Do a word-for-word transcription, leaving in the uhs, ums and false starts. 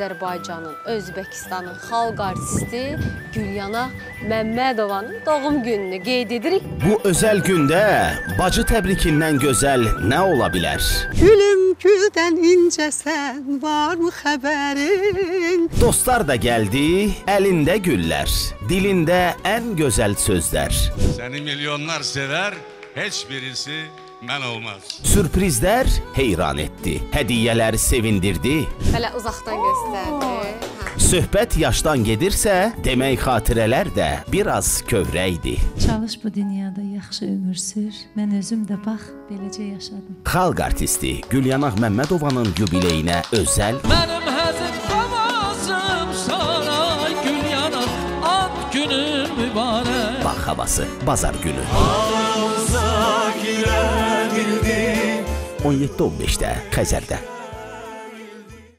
Azərbaycanın, Özbəkistanın xalq artisti Gülyana Məmmədovanın doğum gününü qeyd edirik. Bu özəl gündə bacı təbrikindən gözəl nə ola bilər? Gülüm güldən incəsən, var mı xəbərin? Dostlar da gəldi, əlində güllər, dilində ən gözəl sözlər. Səni milyonlar sever, heç birisi mən olmaz. Sürprizlər heyran etdi, hədiyyələr sevindirdi. Hələ uzaqdan göstərdi. Söhbət yaşdan gedirsə, demək xatirələr də biraz kövrəkdir. Çalış bu dünyada yaxşı ömür sür, mən özüm də bax, beləcə yaşadım. Xalq artisti Gülyana Məmmədovanın yubileyinə özəl Mənim həzin havasım saray Gülyana, ad günün mübarək. Bax havası, bazar günü. Ağza girə bildi on yeddi on beşdə Xəzərdə.